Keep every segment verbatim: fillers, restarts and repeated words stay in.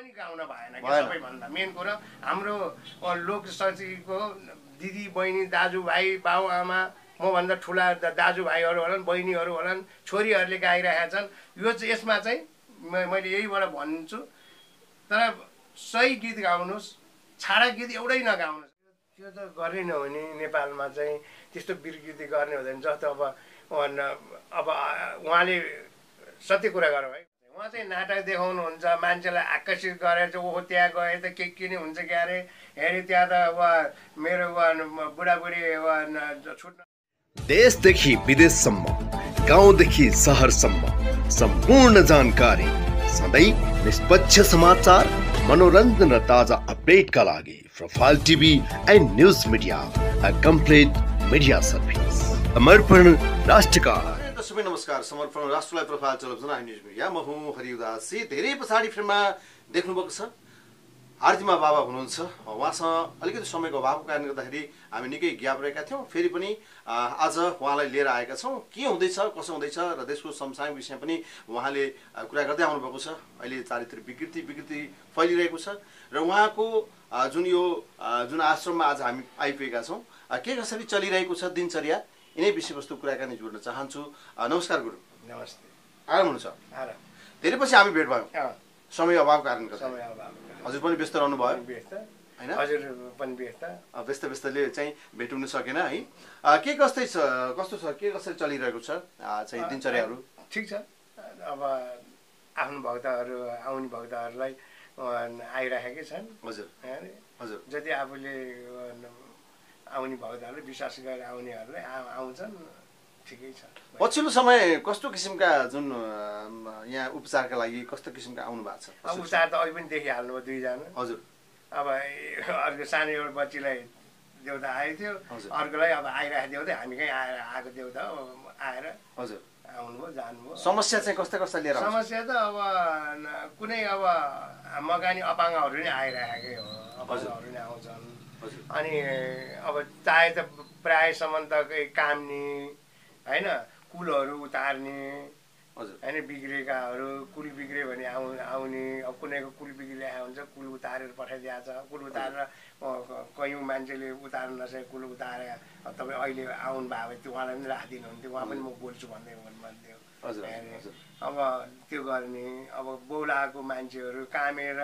पनि गाउन भएन कि सबैभन्दा मेन कुरा हाम्रो लोकसंस्कृतिको दिदी बहिनी दाजुभाइ बाबुआमा मभन्दा ठुला दाजुभाइहरू होलान् बहिनीहरू होलान् छोरीहरूले गाइरहेका छन्। यो चाहिँ यसमा चाहिँ मैले यहीबाट भन्छु, तर सही गीत गाउनुहोस्, छाडा गीत एउटै नगाउनुहोस्। त्यो त गर्नै नहुने नेपालमा चाहिँ त्यस्तो वीरगीति गर्ने हुँदैन। जस्तो अब अब उहाँले सत्य कुरा गरौँ है, उहाँ चाहिँ नाटक देखाउनुहुन्छ, मान्छेलाई आकर्षित गरेर चाहिँ ओहो त्यहाँ गए त के के नै हुन्छ क्या अरे, हेरे त्यहाँ त अब मेरो बुढाबुढी छुट्न। देशदेखि विदेशसम्म, गाउँदेखि सहरसम्म सम्पूर्ण जानकारी, सधैँ निष्पक्ष समाचार, मनोरञ्जन र ताजा अपडेटका लागि profile TV and news media, a complete media service. समर्पण राष्ट्रका। सबै नमस्कार। समर्पण राष्ट्रलाई profile television and news media, म हुँ हरिउदासी। धेरै पछाडि फिल्ममा देख्नुभएको छ आरतीमा बाबा हुनुहुन्छ। उहाँसँग अलिकति समयको अभावको कारणले गर्दाखेरि हामी निकै ग्याप रहेका थियौँ। फेरि पनि आज उहाँलाई लिएर आएका छौँ। के हुँदैछ, कसो हुँदैछ र देशको समसामयिक विषय पनि उहाँले कुरा गर्दै आउनुभएको छ। अहिले चारैतिर विकृति विकृति फैलिरहेको छ र उहाँको जुन यो जुन आश्रममा आज हामी आइपुगेका छौँ, के कसरी चलिरहेको छ दिनचर्या, यिनै विषयवस्तु कुराकानी जोड्न चाहन्छु। नमस्कार गुरु। नमस्ते। आराम हुनुहुन्छ? धेरै पछि हामी भेट भयौँ, समय अभावको कारणले गर्दा। हजुर पनि व्यस्त रहनु भयो होइन? हजुर पनि व्यस्त व्यस्त व्यस्तले चाहिँ भेट हुन सकेन है। के कस्तै छ, कस्तो छ, के कसरी चलिरहेको छ चाहिँ दिनचर्याहरू? ठिक छ। अब आफ्नो भक्तहरू आउने भक्तहरूलाई आइरहेकै छन्। हजुर हजुर। जति आफूले आउने भक्तहरूले विश्वास गरेर आउनेहरूले आउँछन्, ठिकै छ। पछिल्लो समय कस्तो किसिमका जुन यहाँ उपचारका लागि कस्तो किसिमका आउनु भएको छ? अब उपचार त अघि पनि देखिहाल्नु भयो दुईजना। हजुर। अब अर्को सानो एउटा बच्चीलाई देउता आएको थियो, अर्कोलाई अब आइरहेको देउता, हामी कहीँ आएर आएको देउता आएर हजुर आउनुभयो जानुभयो। समस्या चाहिँ कस्ता कस्ता लिएर? समस्या त अब कुनै अब मकानी अपाङ्गहरू नै आइरहेकै हो, अपाङ्गहरू नै आउँछन्। अनि अब चाहे त प्रायःसम्म त काम नि होइन, कुलहरू उतार्ने होइन, बिग्रेकाहरू कुल बिग्रियो भने आउ आउने अब कुनैको कुल बिग्रिरहेको हुन्छ, कुल उतारेर पठाइदिएको छ। कुल उतारेर कयौँ मान्छेले उतार्न नसके कुल उतारे तपाईँ अहिले आउनु भयो भने त्यो उहाँलाई पनि राखिदिनुहुन्थ्यो, उहाँ पनि म बोल्छु भन्दै भन्थ्यो। अब त्यो गर्ने, अब बौलाको मान्छेहरू कामेर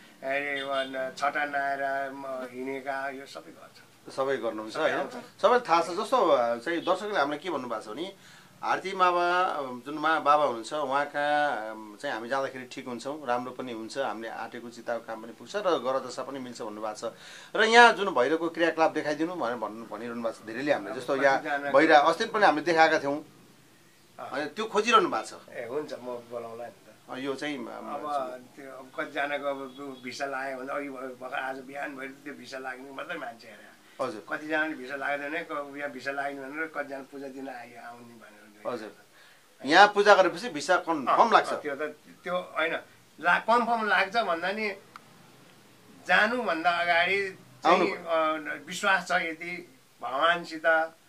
छटा नआएर हिँडेका, यो सबै गर्छ। सबै गर्नुहुन्छ होइन? सबैलाई थाहा छ। जस्तो चाहिँ दर्शकले हामीलाई के भन्नुभएको छ भने आरती बाबा जुन मा बाबा हुनुहुन्छ उहाँका चाहिँ हामी जाँदाखेरि ठिक हुन्छौँ, राम्रो पनि हुन्छ, हामीले आँटेको चिताको काम पनि पुग्छ र गरदशा पनि मिल्छ भन्नुभएको छ। र यहाँ जुन भैरवको क्रियाकलाप देखाइदिनु भनेर भन्नु भनिरहनु भएको छ धेरैले हामीले। जस्तो यहाँ भैरा अस्ति पनि हामीले देखाएका थियौँ, त्यो खोजिरहनु भएको छ। ए हुन्छ, म बोलाउँला नि त। यो चाहिँ अब त्यो कतिजनाको अब भिसा लाग्यो भने अघि भर्खर आज बिहान भएर त्यो भिसा लाग्ने मात्रै मान्छे हेरेर। हजुर। कतिजनाले भिसा लाग्दैन, यहाँ भिसा लाग्ने भनेर कतिजना पूजा दिन आयो आउने भनेर। हजुर। यहाँ पूजा गरेपछि भिसा कन्फर्म लाग्छ? त्यो त त्यो होइन, ला कन्फर्म लाग्छ भन्दा नि जानुभन्दा अगाडि चाहिँ विश्वास छ, यदि भगवान्सित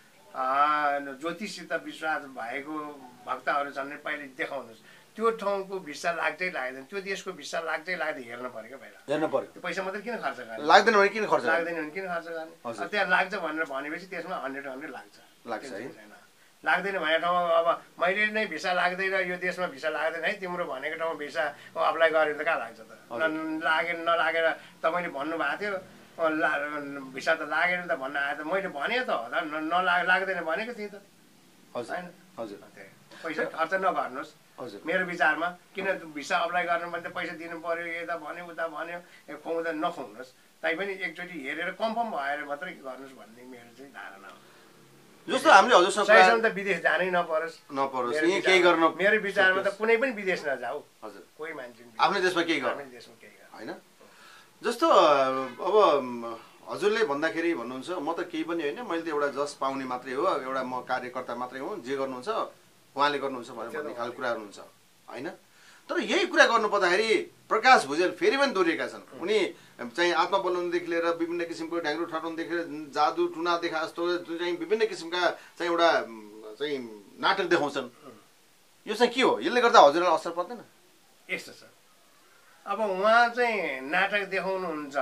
ज्योतिषसित विश्वास भएको भक्तहरू छन् भने पहिले देखाउनुहोस्। त्यो ठाउँको भिसा लाग्दै लाग्दैन, त्यो देशको भिसा लाग्दै लाग्दै हेर्न पर्यो क्या पहिला, हेर्न पर्यो। त्यो पैसा मात्रै किन खर्च गर्ने? लाग्दैन भने किन खर्च लाग्दैन भने किन खर्च गर्ने? त्यहाँ लाग्छ भनेर भनेपछि त्यसमा हन्ड्रेड हन्ड्रेड लाग्छ लाग्छ है। लाग्दैन भने ठाउँमा अब मैले नै भिसा लाग्दैन, यो देशमा भिसा लाग्दैन है, तिम्रो भनेको ठाउँमा भिसा अप्लाई गरेर त कहाँ लाग्छ त? लागेन नलागेर तपाईँले भन्नुभएको थियो ला भिसा त लागेन त भन्न आयो त, मैले भने त हो त, नलाग लाग्दैन भनेको थिएँ त होइन? हजुर। पैसा खर्च नगर्नुहोस् मेरो विचारमा। किन भिसा अप्लाई गर्नु भने त पैसा दिनु पर्यो, यता भन्यो उता भन्यो, खुवाउँदा नखुवाउनुहोस्, तैपनि एकचोटि हेरेर कन्फर्म भएर मात्रै गर्नुहोस् भन्ने मेरो चाहिँ धारणा हो। जस्तो हामीले हजुरसँग सहीसँग त विदेश जानै नपरोस् नपरोस् यही केही गर्न मेरो विचारमा त कुनै पनि विदेश नजाऊ। हजुर। कोही मान्छे आफ्नै देशमा केही गर्नु, आफ्नै देशमा केही गर्नु होइन? जस्तो अब हजुरले भन्दाखेरि भन्नुहुन्छ म त केही पनि होइन, मैले त एउटा जस पाउने मात्रै हो, एउटा म कार्यकर्ता मात्रै हो, जे गर्नुहुन्छ उहाँले गर्नुहुन्छ भनेर भन्ने खालको कुरा हुनुहुन्छ होइन? तर यही कुरा गर्नु पर्दाखेरि प्रकाश भुजेल फेरि पनि दोहोरिएका छन्। उनी चाहिँ आत्मा बोलाउनुदेखि लिएर विभिन्न किसिमको ढ्याङ्ग्रो ठटाउनुदेखि लिएर जादु टुना देखा जस्तो चाहिँ विभिन्न किसिमका चाहिँ एउटा चाहिँ नाटक देखाउँछन्। यो चाहिँ के हो? यसले गर्दा हजुरलाई असर पर्दैन? यस्तो छ, अब उहाँ चाहिँ नाटक देखाउनुहुन्छ,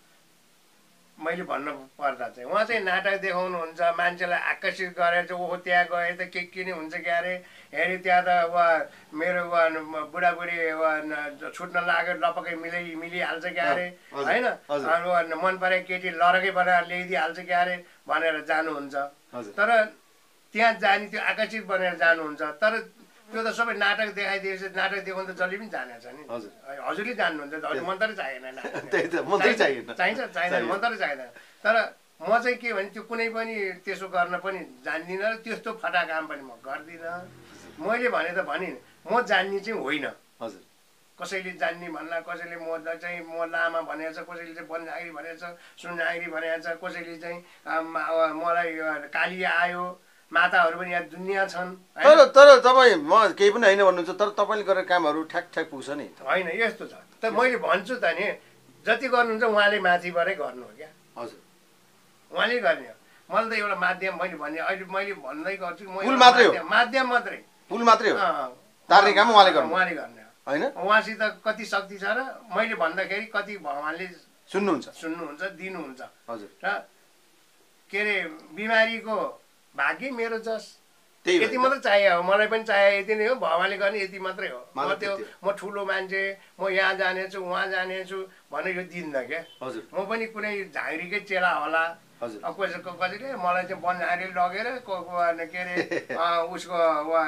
मैले भन्नु पर्दा चाहिँ उहाँ चाहिँ नाटक देखाउनुहुन्छ, मान्छेलाई आकर्षित गरेर चाहिँ ओहो त्यहाँ गए त के के नै हुन्छ क्या अरे, हेरी त्यहाँ त वा मेरो वा बुढाबुढी वा छुट्न लाग्यो लपक्कै मिलै मिलिहाल्छ क्या अरे होइन, मन परे केटी लरकै बनाएर ल्याइदिइहाल्छ क्या अरे भनेर जानुहुन्छ। तर त्यहाँ जाने त्यो आकर्षित बनेर जानुहुन्छ, तर त्यो त सबै नाटक देखाइदिएपछि नाटक देखाउनु त जसले पनि जानेछ नि। हजुरले जान्नुहुन्छ, मन्त्रै चाहिएन, चाहिन्छ चाहिँदैन, मन्त्रै चाहिँदैन। तर म चाहिँ के भने त्यो कुनै पनि त्यसो गर्न पनि जान्दिनँ र त्यस्तो फटा काम पनि म गर्दिनँ। मैले भने त भनि म जान्ने चाहिँ होइन, कसैले जान्ने भन्ला, कसैले म चाहिँ म लामा भनेको छ, कसैले चाहिँ बनझागिरी भनेको छ, सुनझागिरी भनेको छ, कसैले चाहिँ मलाई काली आयो, माताहरू पनि यहाँ दुनियाँ छन्। तर तर तपाईँ म केही पनि होइन भन्नुहुन्छ, तर तपाईँले गरेर कामहरू ठ्याक ठ्याक पुग्छ नि। होइन यस्तो छ त, मैले भन्छु त नि जति गर्नुहुन्छ उहाँले माथिबाटै गर्नु हो क्या। हजुर उहाँले गर्ने हो, मलाई त एउटा माध्यम मैले भने अहिले मैले भन्दै गर्छु, पुल मात्रै हो, माध्यम मात्रै, पुल मात्रै हो, तार्ने काम उहाँले गर्नु, उहाँले गर्ने होइन। उहाँसित कति शक्ति छ र मैले भन्दाखेरि कति भगवान्ले सुन्नुहुन्छ सुन्नुहुन्छ दिनुहुन्छ। हजुर र के अरे बिमारीको भाग्य मेरो जस यति मात्रै चाहियो, मलाई पनि चाहियो यति नै हो, भगवान्ले गर्ने यति मात्रै हो। म त्यो म ठुलो मान्छे, म यहाँ जानेछु उहाँ जानेछु भनेर यो दिन्न क्या। म पनि कुनै झाँक्रीकै चेला होला, कसैको कसैले मलाई चाहिँ बनझाँक्री लगेर के अरे उसको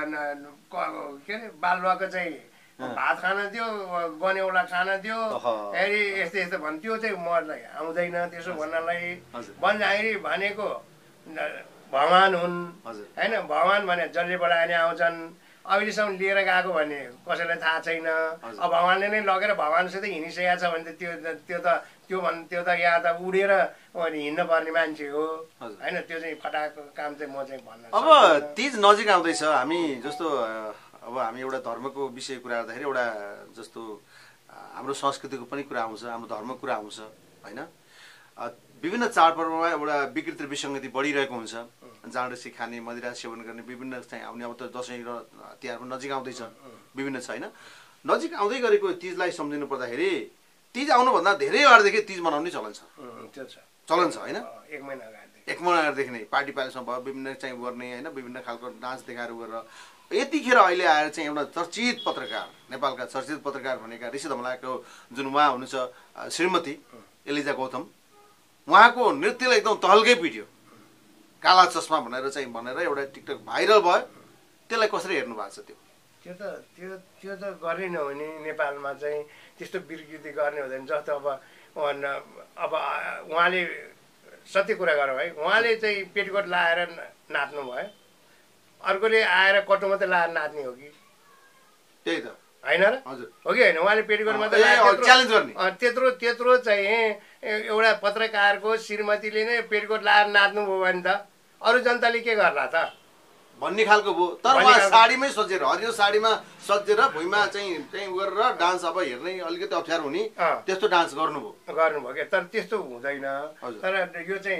के अरे बालुवाको चाहिँ भात खान दियो, गनेउला खान दियो, हेरी यस्तो यस्तो भन्, त्यो चाहिँ मलाई आउँदैन त्यसो भन्नलाई। बनझाँक्री भनेको भगवान हुन् होइन, भगवान भने जसले बोलाएर आउँछन्, अहिलेसम्म लिएर गएको भने कसैलाई थाहा छैन। अब भगवानले नै लगेर भगवानसित हिँडिसकेको छ भने त त्यो त्यो त त्यो भन् त्यो त यहाँ त उडेर हिँड्न पर्ने मान्छे हो होइन, त्यो चाहिँ फटाको काम चाहिँ म चाहिँ भन्न। अब तीज नजिक आउँदैछ, हामी जस्तो अब हामी एउटा धर्मको विषय कुरा गर्दाखेरि एउटा जस्तो हाम्रो संस्कृतिको पनि कुरा आउँछ, हाम्रो धर्मको कुरा आउँछ होइन। विभिन्न चाडपर्वमा एउटा विकृति र विसङ्गति बढिरहेको हुन्छ, जाँड देउसी खाने, मदिरा सेवन गर्ने, विभिन्न चाहिँ आउने, अब त दसैँ र तिहार पनि नजिक आउँदैछ, विभिन्न छ होइन। नजिक आउँदै गरेको तिजलाई सम्झिनु पर्दाखेरि तिज आउनुभन्दा धेरै अगाडिदेखि तिज मनाउने चलन छ, चलन छ होइन। एक महिना अगाडि एक महिना अगाडिदेखि नै पार्टी पार्टीसम्म भयो, विभिन्न चाहिँ गर्ने होइन, विभिन्न खालको डान्स देखाएर गरेर यतिखेर अहिले आएर चाहिँ एउटा चर्चित पत्रकार, नेपालका चर्चित पत्रकार भनेका ऋषि धमलाको जुन उहाँ हुनुहुन्छ श्रीमती aliza गौतम, उहाँको नृत्यलाई एकदम तहल्कै पिट्यो, काला चस्मा भनेर चाहिँ भनेर एउटा टिकटक भाइरल भयो। त्यसलाई कसरी हेर्नु भएको छ? त्यो त्यो त त्यो त्यो त गर्ने नहुने, नेपालमा चाहिँ त्यस्तो विकृति गर्ने हुँदैन। जस्तो अब अब उहाँले सत्य कुरा गरौँ है, उहाँले चाहिँ पेटिकोट लाएर नाच्नु भयो, अर्कोले आएर कटो मात्रै लाएर नाच्ने हो कि? त्यही त होइन र, हो कि होइन? उहाँले पेटिकोट मात्रै च्यालेन्ज गर्ने त्यत्रो त्यत्रो चाहिँ एउटा पत्रकारको श्रीमतीले नै पेटिकोट लाएर नाच्नुभयो भने त अरू जनताले के गर्ला त भन्ने खालको भयो। तर उहाँ साडीमै सजेर, हरियो साडीमा सजेर भुइँमा चाहिँ चाहिँ गरेर डान्स अब हेर्नै अलिकति अप्ठ्यारो हुने त्यस्तो डान्स गर्नुभयो गर्नुभयो क्या। तर त्यस्तो हुँदैन। तर यो चाहिँ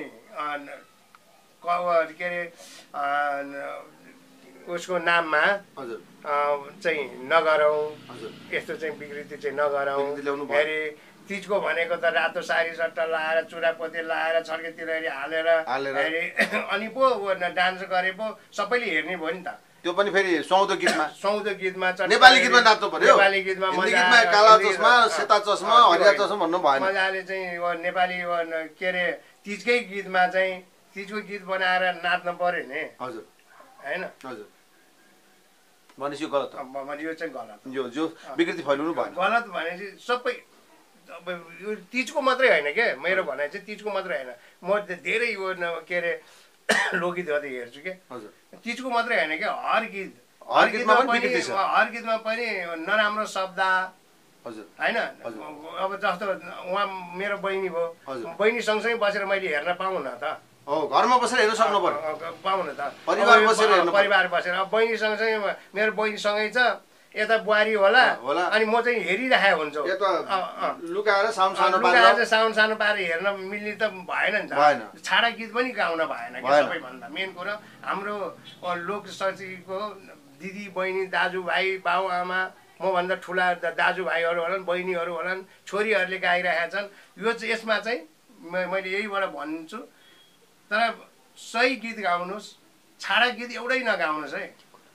के अरे उसको नाममा हजुर चाहिँ नगरौँ, यस्तो चाहिँ विकृति चाहिँ नगरौँ। फेरि तिजको भनेको त रातो साडी सट्टा लाएर चुरापोते लाएर छड्केतिर हालेर फेरि अनि पो डान्स गरे पो सबैले हेर्ने भयो नि त। त्यो पनि फेरि सौदो गीतमा सौदो गीतमा नेपाली गीतमा नाच्नु पर्यो। नेपाली गीतमा गीतमा काला चस्मा सेता चस्मा हरिया चस्मा भन्नु भएन। मजाले चाहिँ नेपाली के अरे तिजकै गीतमा चाहिँ तिजको गीत बनाएर नाच्नु पर्यो नि। हजुर होइन हजुर भनेपछि यो गलत हो। यो चाहिँ गलत यो जो विकृति फैलाउनु भएन। गलत भनेपछि सबै अब यो तिजको मात्रै होइन क्या, मेरो भनाइ चाहिँ तिजको मात्रै होइन। म धेरै यो के अरे लोकगीतहरू हेर्छु क्या। हजुर तिजको मात्रै होइन क्या, हर गीत हर गीतमा पनि हर गीतमा पनि नराम्रो शब्द हजुर होइन। अब जस्तो उहाँ मेरो बहिनी भयो, बहिनी सँगसँगै बसेर मैले हेर्न पाऊँ न त। हो घरमा बसेर हेर्न सक्नु पर्यो, पाऊँ न त। परिवार बसेर हेर्नु, परिवार बसेर अब बहिनी सँगसँगै मेरो बहिनी सँगै छ, यता बुहारी होला अनि म चाहिँ हेरिरहेको हुन्छु। लुकाएर साउन्ड सानो पारेर साउन्ड सानो पारेर हेर्न मिल्ने त भएन नि त। छाडा गीत पनि गाउन भएन क्या। सबैभन्दा मेन कुरो हाम्रो लोक संस्कृतिको दिदी बहिनी दाजुभाइ बाउ आमा मभन्दा ठुला दाजुभाइहरू होलान् बहिनीहरू होलान् छोरीहरूले गाइरहेका छन् यो चाहिँ यसमा चाहिँ मैले यहीबाट भन्छु तर सही गीत गाउनुहोस् छाडा गीत एउटै नगाउनुहोस् है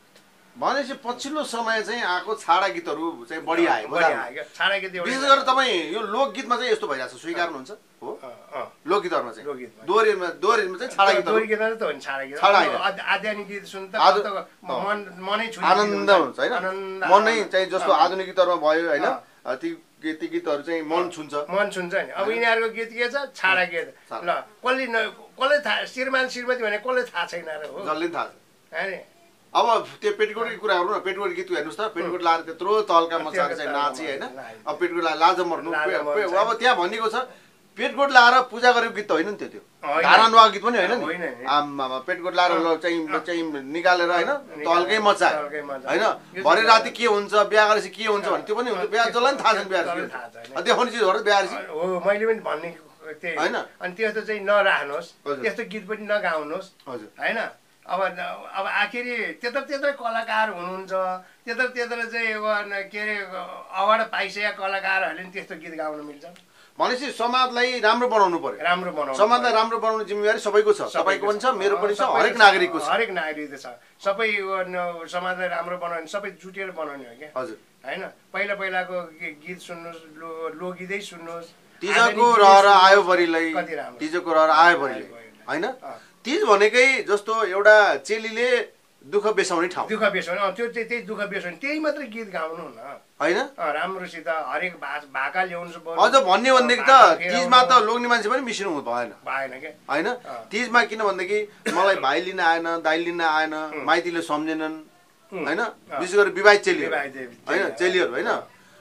भनेपछि पछिल्लो समय चाहिँ आएको छाडा गीतहरू चाहिँ बढी आयो छाडा गीत विशेष गरेर तपाईँ यो लोकगीतमा चाहिँ यस्तो भइरहेको छ स्वीकार्नुहुन्छ हो लोकगीतहरूमा चाहिँ दोहोरीमा दोहोरीमा चाहिँ छाडा गीत दोहोरी गीतमा त हो नि छाडा गीत छाडा आध्यात्मिक गीत सुन त मन मनै छुन्छ आनन्द हुन्छ हैन मनै चाहिँ जस्तो आधुनिक गीतहरूमा भयो हैन ती ती गीतहरू चाहिँ मन छुन्छ मन छुन्छ नि अब यिनीहरूको गीत के छ छाडा गीत ल कसले कसले थाहा श्रीमान श्रीमती भने कसले थाहा छैन र हो जसले थाहा छ हैन अब त्यो पेटिकोटकै कुरा गरौँ न पेटिकोट गीत हेर्नुहोस् त पेटिकोट लाएर त्यत्रो तल्का मचाएर चाहिँ नाचे होइन अब पेटिकोट लाएर लाज मर्नु अब त्यहाँ भनिएको छ पेटिकोट लाएर पूजा गरेको गीत त होइन नि त्यो त्यो धारानुवा गीत पनि होइन नि आमामा पेटिकोट लाएर चाहिँ चाहिँ निकालेर होइन तल्कै मचायो होइन भरे राति के हुन्छ बिहा गरेपछि के हुन्छ भने त्यो पनि हुन्छ बिहा जसलाई पनि थाहा छैन बिहा देखाउने चिजहरू बिहा हो मैले पनि भन्ने त्यही होइन अनि त्यस्तो चाहिँ नराख्नुहोस् त्यस्तो गीत पनि नगाउनुहोस् होइन अब अब आखिरी त्यत्रो त्यत्रो कलाकार हुनुहुन्छ त्यत्रो त्यत्रो चाहिँ के अरे अवार्ड पाइसकेका कलाकारहरूले पनि त्यस्तो गीत गाउन मिल्छ भनेपछि समाजलाई राम्रो बनाउनु पर्यो राम्रो बनाउनु समाजलाई राम्रो बनाउने जिम्मेवारी सबैको छ सबैको पनि छ मेरो पनि छ हरेक नागरिकको छ हरेक नागरिकको छ सबै समाजलाई राम्रो बनाउने सबै जुटेर बनाउने हो क्या हजुर होइन पहिला पहिलाको गीत सुन्नुहोस् लोकगीतै सुन्नुहोस् तिजको रहर आयो बरीलाई तिजको रहर आयो बरीलाई होइन तिज भनेकै जस्तो एउटा चेलीले दुःख बेसाउने ठाउँ दुःख बेसाउने त्यो चाहिँ त्यही दुःख बेसाउने त्यही मात्रै गीत गाउनु न होइन राम्रोसित हरेक भाका ल्याउनु अझ भन्ने भनेदेखि त तिजमा त लोग्ने मान्छे पनि मिसिनु भएन भएन क्या होइन तिजमा किन भनेदेखि मलाई भाइ लिन आएन दाइ लिन आएन माइतीले सम्झेनन् होइन विशेष गरी विवाहित चेलीहरू होइन चेलीहरू होइन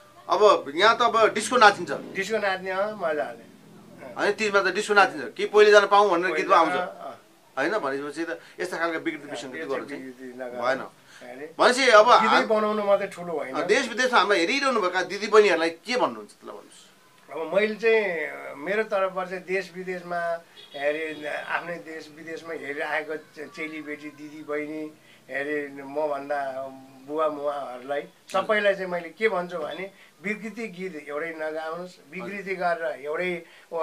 अब यहाँ त अब डिस्को नाचिन्छ डिस्को नाच्ने मजा आउने होइन तिजमा त डिस्को नाचिन्छ कि पहिले जान पाऊँ भनेर गीतमा आउँछ होइन भनेपछि त यस्ता खालको विकृति विसङ्गति गर्नु चाहिँ भएन भनेपछि अब बनाउनु मात्रै ठुलो होइन देश विदेशमा हामीलाई हेरिरहनु भएका दिदी बहिनीहरूलाई के भन्नुहुन्छ त्यसलाई भन्नुहोस् अब मैले चाहिँ मेरो तर्फबाट चाहिँ देश विदेशमा हेरे आफ्नै देश विदेशमा हेरिरहेको चेलीबेटी दिदी बहिनी हेरे मभन्दा बुवा मुवाहरूलाई सबैलाई चाहिँ मैले के भन्छु भने विकृति गीत एउटै नगाउनुहोस् विकृति गरेर एउटै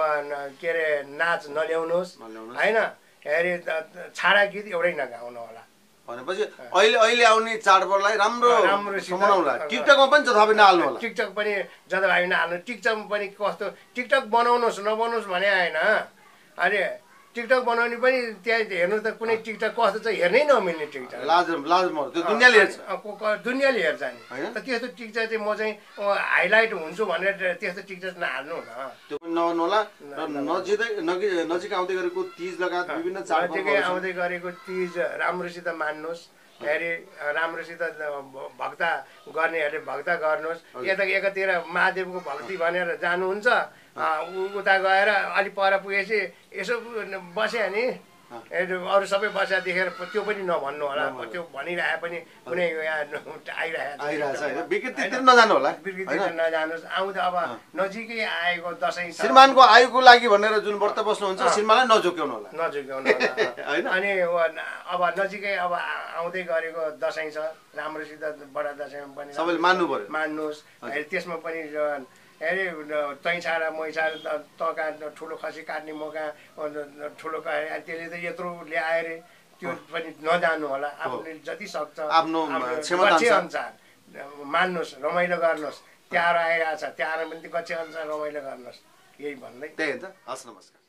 के अरे नाच नल्याउनुहोस् होइन हेरे छाडा गीत एउटै नगाउनु होला भनेपछि अहिले अहिले आउने चाडपर्वलाई राम्रो राम्रो मनाउला टिकटकमा पनि जथाभावी नहाल्नु होला टिकटक पनि जथाभावी नहाल्नु टिकटकमा पनि कस्तो टिकटक बनाउनुहोस् नबनाउनुहोस् भने होइन अरे टिकटक बनाउने पनि त्यहाँ हेर्नु त कुनै टिकटक कस्तो चाहिँ हेर्नै नमिल्ने टिकटक लाज लाज मर्छ त्यो दुनियाँले हेर्छ दुनियाँले हेर्छ नि त त्यस्तो टिकटक चाहिँ म चाहिँ हाइलाइट हुन्छु भनेर त्यस्तो टिकटक नहाल्नु न त्यो पनि नगर्नु होला नजिकै नजिक आउँदै गरेको तिज लगायत विभिन्न चाड नजिकै आउँदै गरेको तिज राम्रोसित मान्नुहोस् हेरे राम्रोसित भक्ता गर्नेहरूले भक्ता गर्नुहोस् यता एकातिर महादेवको भक्ति भनेर जानुहुन्छ उता गएर अलिक पर पुगेपछि यसो बस्यो नि अरू सबै बस्या देखेर त्यो पनि नभन्नु होला त्यो भनिरहे पनि कुनै आइरहेको विकृतितिर नजानु होला विकृतितिर नजानुहोस् आउँदा अब नजिकै आएको दसैँ श्रीमानको आयुको लागि भनेर जुन व्रत बस्नुहुन्छ श्रीमानलाई नझुक्याउनु होला नझुक्याउनु होला अनि अब नजिकै अब आउँदै गरेको दसैँ छ राम्रोसित बडा दसैँमा पनि सबैले मान्नु पर्यो मान्नुहोस् त्यसमा पनि हेरे तै छाडा मै छाडा त कहाँ ठुलो खसी काट्ने म कहाँ ठुलो त्यसले त यत्रो ल्याएर त्यो पनि नजानु होला आफूले जति सक्छ आफ्नो गच्छे अनुसार मान्नुहोस् रमाइलो गर्नुहोस् तिहार आइरहेछ तिहारमा पनि गच्छे अनुसार रमाइलो गर्नुहोस् यही भन्दै त्यही हो त हस् नमस्कार।